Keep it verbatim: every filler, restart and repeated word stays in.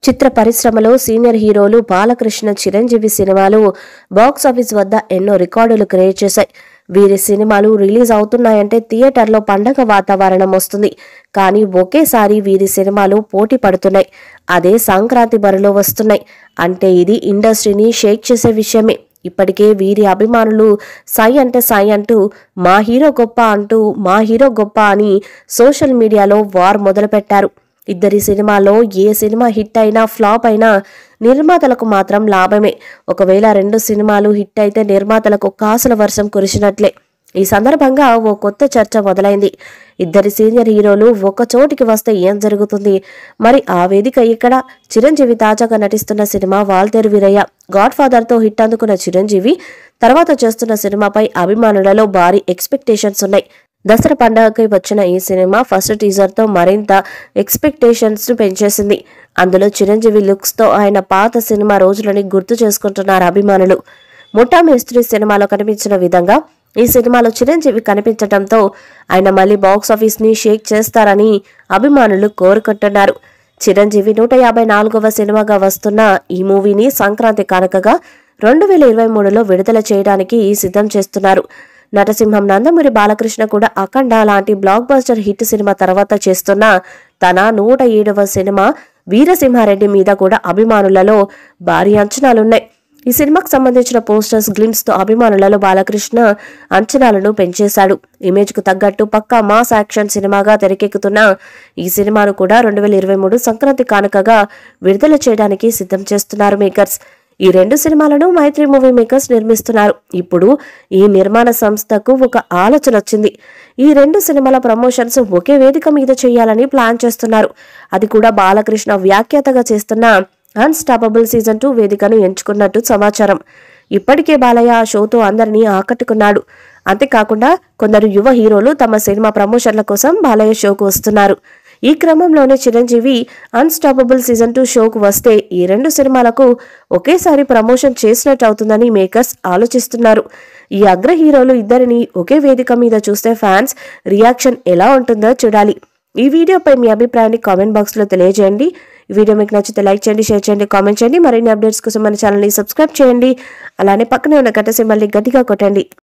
చిత్ర పరిశ్రమలో సీనియర్ హీరోలు బాలకృష్ణ, చిరంజీవి సినిమాలు బాక్సాఫీస్ వద్ద ఎన్నో రికార్డులు క్రియేట్ చేశాయి. వీరి సినిమాలు రిలీజ్ అవుతున్నాయంటే థియేటర్లో పండగ వాతావరణం వస్తుంది. కానీ ఒకేసారి వీరి సినిమాలు పోటీ పడుతున్నాయి. అదే సంక్రాంతి బరిలో వస్తున్నాయి. అంటే ఇది ఇండస్ట్రీని షేక్ చేసే విషయమే. ఇప్పటికే వీరి అభిమానులు సై అంటే సై అంటూ మా హీరో గొప్ప అంటూ మా హీరో గొప్ప అని సోషల్ మీడియాలో వార్ మొదలుపెట్టారు. ఇద్దరి సినిమాలో ఏ సినిమా హిట్ అయినా ఫ్లాప్ అయినా నిర్మాతలకు మాత్రం లాభమే. ఒకవేళ రెండు సినిమాలు హిట్ అయితే నిర్మాతలకు కాసుల వర్షం కురిసినట్లే. ఈ సందర్భంగా ఓ కొత్త చర్చ మొదలైంది. ఇద్దరి సీనియర్ హీరోలు ఒక చోటికి వస్తే ఏం జరుగుతుంది? మరి ఆ వేదిక ఇక్కడ. చిరంజీవి తాజాగా నటిస్తున్న సినిమా వాల్తేరు వీరయ్య. గాడ్ ఫాదర్ తో హిట్ అందుకున్న చిరంజీవి తర్వాత చేస్తున్న సినిమాపై అభిమానులలో భారీ ఎక్స్పెక్టేషన్స్ ఉన్నాయి. దసరా పండుగకి వచ్చిన ఈ సినిమా ఫస్ట్ టీజర్ తో మరింత ఎక్స్పెక్టేషన్స్ ను పెంచేసింది. అందులో చిరంజీవి లుక్స్ తో ఆయన పాత సినిమా రోజులని గుర్తు చేసుకుంటున్నారు అభిమానులు. ముఠా మేస్త్రి సినిమాలో కనిపించిన విధంగా ఈ సినిమాలో చిరంజీవి కనిపించడంతో ఆయన మళ్ళీ బాక్సాఫీస్ ని షేక్ చేస్తారని అభిమానులు కోరుకుంటున్నారు. చిరంజీవి నూట యాభై నాలుగవ సినిమాగా వస్తున్న ఈ మూవీని సంక్రాంతి కానుకగా రెండు వేల ఇరవై మూడులో విడుదల చేయడానికి సిద్ధం చేస్తున్నారు. నటసింహం నందమూరి బాలకృష్ణ కూడా అఖండ లాంటి బ్లాక్ బస్టర్ హిట్ సినిమా తర్వాత చేస్తున్న తన నూట ఏడవ సినిమా వీరసింహారెడ్డి మీద కూడా అభిమానులలో భారీ అంచనాలున్నాయి. ఈ సినిమాకు సంబంధించిన పోస్టర్స్, గ్లిమ్స్ తో అభిమానులలో బాలకృష్ణ అంచనాలను పెంచేశాడు. ఇమేజ్ కు తగ్గట్టు పక్కా మాస్ యాక్షన్ సినిమాగా తెరకెక్కుతున్న ఈ సినిమాను కూడా రెండు వేల ఇరవై మూడు సంక్రాంతి కానుకగా విడుదల చేయడానికి సిద్ధం చేస్తున్నారు మేకర్స్. ఈ రెండు సినిమాలను మైత్రి మూవీ మేకర్స్ నిర్మిస్తున్నారు. ఇప్పుడు ఈ నిర్మాణ సంస్థకు ఒక ఆలోచన వచ్చింది. ఈ రెండు సినిమాల ప్రమోషన్స్ ఒకే వేదిక మీద చేయాలని ప్లాన్ చేస్తున్నారు. అది కూడా బాలకృష్ణ వ్యాఖ్యాతగా చేస్తున్న అన్స్టాపబుల్ సీజన్ టూ వేదికను ఎంచుకున్నట్టు సమాచారం. ఇప్పటికే బాలయ్య ఆ షోతో అందరినీ ఆకట్టుకున్నాడు. అంతేకాకుండా కొందరు యువ హీరోలు తమ సినిమా ప్రమోషన్ల కోసం బాలయ్య షోకు వస్తున్నారు. ఈ క్రమంలోనే చిరంజీవి అన్స్టాపబుల్ సీజన్ టూ షోకు వస్తే ఈ రెండు సినిమాలకు ఒకేసారి ప్రమోషన్ చేసినట్టు అవుతుందని మేకర్స్ ఆలోచిస్తున్నారు. ఈ అగ్ర హీరోలు ఇద్దరిని ఒకే వేదిక మీద చూస్తే ఫ్యాన్స్ రియాక్షన్ ఎలా ఉంటుందో చూడాలి. ఈ వీడియోపై మీ అభిప్రాయాన్ని కామెంట్ బాక్స్ లో తెలియజేయండి. ఈ వీడియో మీకు నచ్చితే లైక్ చేయండి, షేర్ చేయండి, కామెంట్ చేయండి. మరిన్ని అప్డేట్స్ కోసం మన ఛానల్ ని సబ్స్క్రైబ్ చేయండి. అలానే పక్కనే ఉన్న గంట సింబల్ ని గట్టిగా కొట్టండి.